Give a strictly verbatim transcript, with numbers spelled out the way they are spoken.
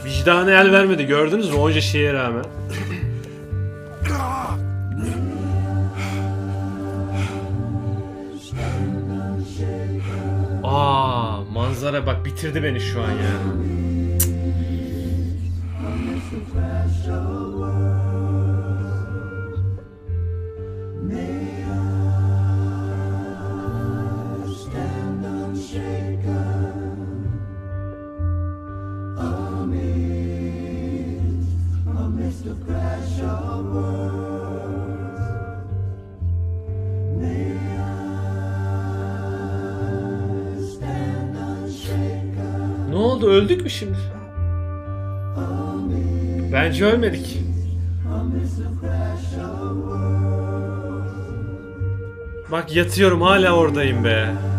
Vicdanı el vermedi, gördünüz mü onca şeye rağmen. Aa, manzara bak bitirdi beni şu an ya. Ne oldu? Öldük mü şimdi? Bence ölmedik. Bak yatıyorum, hala oradayım be.